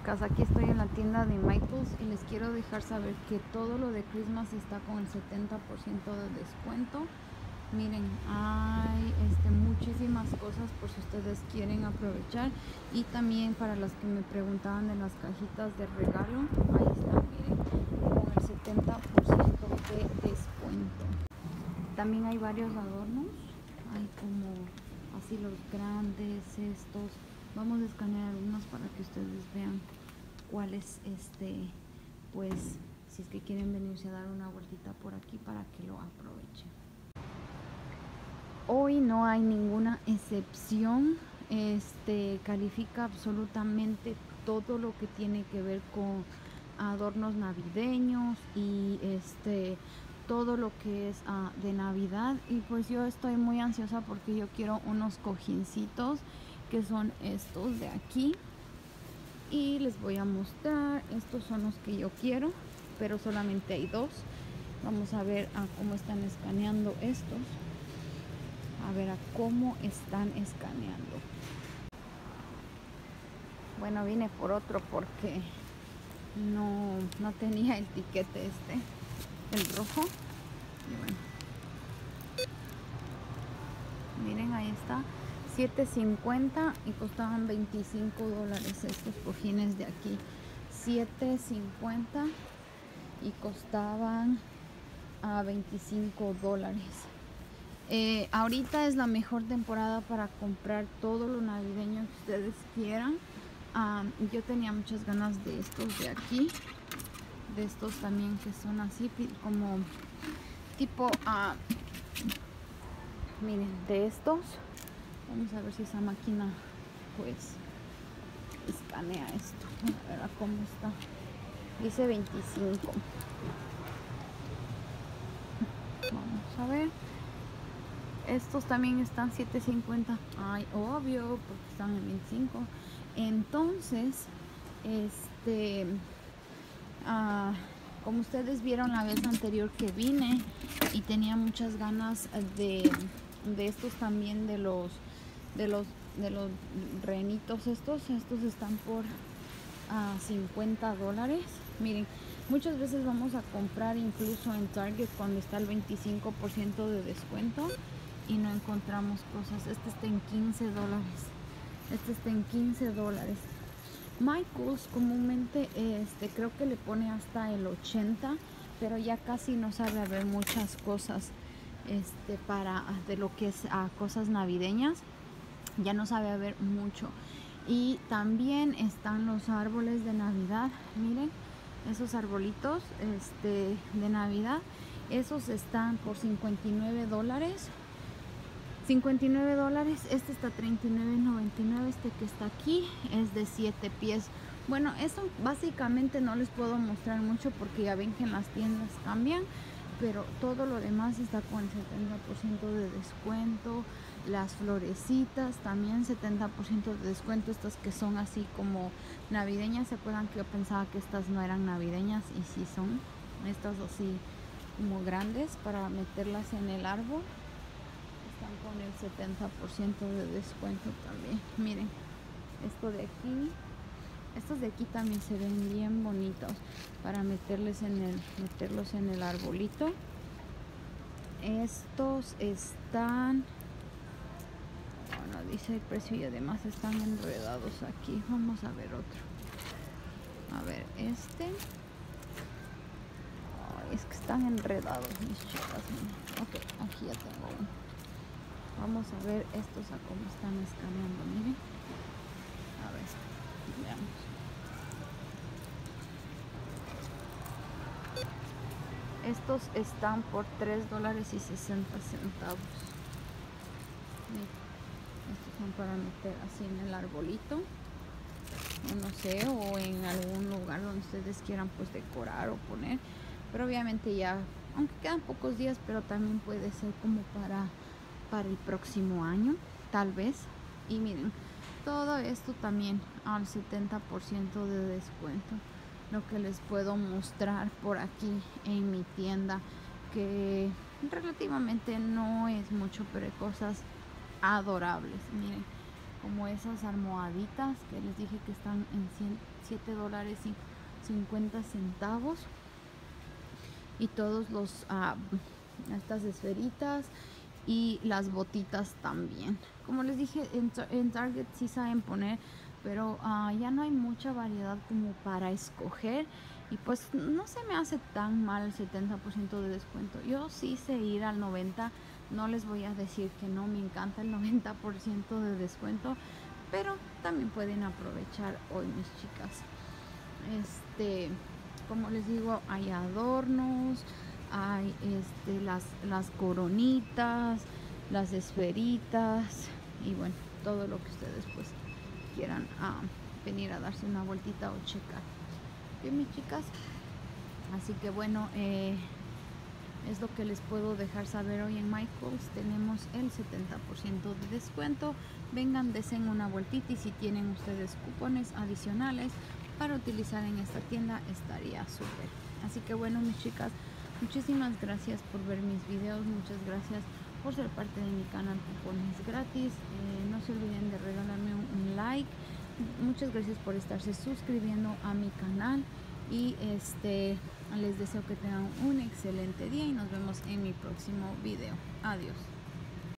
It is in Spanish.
chicas, aquí estoy en la tienda de Michaels y les quiero dejar saber que todo lo de Christmas está con el 70% de descuento. Miren, hay muchísimas cosas por si ustedes quieren aprovechar. Y también para las que me preguntaban de las cajitas de regalo, ahí están, miren, con el 70% de descuento. También hay varios adornos, hay como así los grandes, estos. Vamos a escanear algunos para que ustedes vean cuáles, pues, si es que quieren venirse a dar una vueltita por aquí para que lo aprovechen. Hoy no hay ninguna excepción, califica absolutamente todo lo que tiene que ver con adornos navideños y todo lo que es de Navidad. Y pues yo estoy muy ansiosa porque yo quiero unos cojincitos que son estos de aquí y les voy a mostrar. Estos son los que yo quiero, pero solamente hay dos. Vamos a ver cómo están escaneando estos. A ver a cómo están escaneando. Bueno, vine por otro porque no tenía el tiquete el rojo. Y bueno, miren, ahí está, $7.50 y costaban $25 estos cojines de aquí. $7.50 y costaban $25. Ahorita es la mejor temporada para comprar todo lo navideño que ustedes quieran. Yo tenía muchas ganas de estos de aquí, de estos también que son así como tipo miren, de estos. Vamos a ver si esa máquina pues escanea esto. A ver cómo está. Dice 25. Vamos a ver. Estos también están $7.50. Ay, obvio, porque están en 25. Entonces, como ustedes vieron la vez anterior que vine y tenía muchas ganas de estos también, de los renitos estos están por $50. Miren, muchas veces vamos a comprar incluso en Target cuando está el 25% de descuento y no encontramos cosas. Este está en $15. Este está en $15. Michaels comúnmente creo que le pone hasta el 80, pero ya casi no sabe haber muchas cosas para de lo que es cosas navideñas. Ya no sabe haber mucho. Y también están los árboles de Navidad. Miren, esos arbolitos de Navidad, esos están por $59. $59. Este está $39.99. Este que está aquí es de 7 pies. Bueno, eso básicamente no les puedo mostrar mucho porque ya ven que en las tiendas cambian, pero todo lo demás está con el 70% de descuento. Las florecitas también 70% de descuento. Estas que son así como navideñas. ¿Se acuerdan que yo pensaba que estas no eran navideñas? Y sí son. Estas así como grandes para meterlas en el árbol. Están con el 70% de descuento también. Miren, esto de aquí. Estos de aquí también se ven bien bonitos para meterlos en el arbolito. Estos están, bueno, dice el precio y además están enredados aquí. Vamos a ver otro. A ver, Ay, es que están enredados, mis chicas. Ok, aquí ya tengo uno. Vamos a ver estos a cómo están escaneando. Miren. A ver, veamos. Estos están por $3.60. Estos son para meter así en el arbolito, o no sé, o en algún lugar donde ustedes quieran pues decorar o poner. Pero obviamente ya, aunque quedan pocos días, pero también puede ser como para el próximo año, tal vez. Y miren, todo esto también al 70% de descuento. Lo que les puedo mostrar por aquí en mi tienda, que relativamente no es mucho, pero hay cosas adorables. Miren, como esas almohaditas que les dije que están en $7.50. Y todos los estas esferitas y las botitas también. Como les dije, en Target sí saben poner, pero ya no hay mucha variedad como para escoger. Y pues no se me hace tan mal el 70% de descuento. Yo sí sé ir al 90%. No les voy a decir que no, me encanta el 90% de descuento. Pero también pueden aprovechar hoy, mis chicas. Como les digo, hay adornos, hay las coronitas, las esferitas y bueno, todo lo que ustedes pues quieran venir a darse una vueltita o checar. Ok, mis chicas, así que bueno, es lo que les puedo dejar saber hoy en Michaels. Tenemos el 70% de descuento. Vengan, desen una vueltita y si tienen ustedes cupones adicionales para utilizar en esta tienda estaría súper. Así que bueno, mis chicas, muchísimas gracias por ver mis videos. Muchas gracias por ser parte de mi canal Cupones Gratis. No se olviden de regalarme un like. Muchas gracias por estarse suscribiendo a mi canal. Y les deseo que tengan un excelente día y nos vemos en mi próximo video. Adiós.